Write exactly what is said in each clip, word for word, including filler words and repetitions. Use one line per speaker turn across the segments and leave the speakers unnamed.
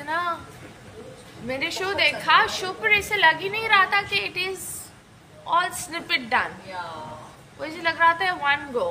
ना, मैंने शो देखा, शो पर ऐसे लग ही नहीं रहा था कि it is all snippet done, वो ऐसे लग रहा था वन गो।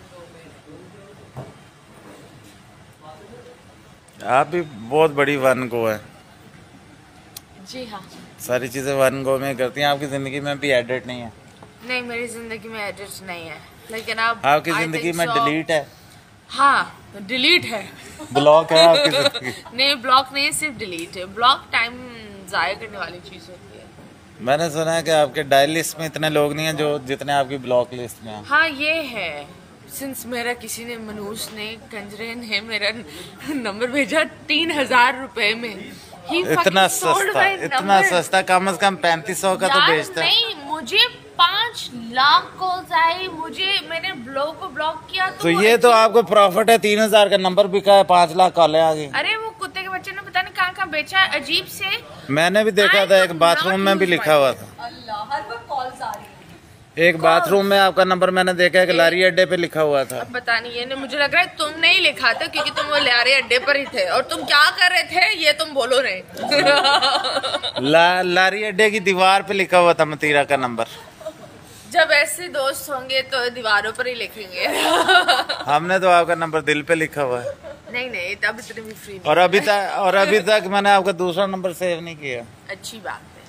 आप भी बहुत बड़ी वन गो है।
जी हाँ,
सारी चीजें वन गो में करती हैं। आपकी जिंदगी में भी एडिट नहीं है?
नहीं, मेरी जिंदगी में एडिट नहीं है, लेकिन अब
आपकी जिंदगी में डिलीट है?
हाँ, डिलीट है।
ब्लॉक है आपकी जिंदगी?
नहीं, ब्लॉक नहीं, सिर्फ डिलीट है। ब्लॉक टाइम जाया करने वाली चीज होती है।
मैंने सुना है कि आपके डायल लिस्ट में इतने लोग नहीं हैं जो जितने आपकी ब्लॉक लिस्ट में हैं।
हाँ, ये है। सिंस मेरा किसी ने, मनुष्य ने, कंजरे ने मेरा नंबर भेजा तीन हजार रुपए में। He
इतना
sold
सस्ता,
my
इतना
number.
सस्ता, कम से कम पैंतीस सौ का तो
यार
बेचता है।
नहीं, मुझे पाँच लाख कॉल्स आई, मुझे, मैंने ब्लॉग को ब्लॉक किया तो,
तो ये तो आपको प्रॉफिट है। तीन हजार का नंबर बिका है, पाँच लाख कॉलें आ गई।
अरे वो कुत्ते के बच्चे ने पता नहीं कहाँ कहाँ बेचा है, अजीब से।
मैंने भी देखा था, एक बाथरूम में भी लिखा हुआ था।
अल्लाह, हर वक्त कॉल्स आ रही है।
एक बाथरूम में आपका नंबर मैंने देखा, एक लारी अड्डे पे लिखा हुआ था।
अब पता नहीं, ये नहीं, मुझे लग रहा है तुम नहीं लिखा था, क्योंकि तुम वो लारे अड्डे पर ही थे और तुम क्या कर रहे थे ये तुम बोलो नहीं।
ला, लारी अड्डे की दीवार पे लिखा हुआ था मतीरा का नंबर।
जब ऐसे दोस्त होंगे तो दीवारों पर ही लिखेंगे।
हमने तो आपका नंबर दिल पे लिखा हुआ है।
नहीं नहीं, तब इतने भी फ्री नहीं।
और अभी तक और अभी तक मैंने आपका दूसरा नंबर सेव नहीं किया।
अच्छी बात है,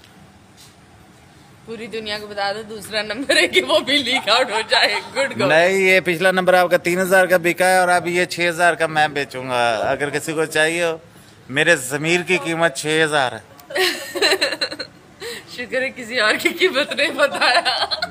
पूरी दुनिया को बता दो दूसरा नंबर है कि वो भी लीक आउट हो जाए। Good go.
नहीं, ये पिछला नंबर आपका तीन हजार का बिका है और अभी ये छह हजार का मैं बेचूंगा। अगर किसी को चाहिए हो, मेरे जमीर की कीमत छह हजार है।
शुक्र है किसी और की कीमत नहीं बताया।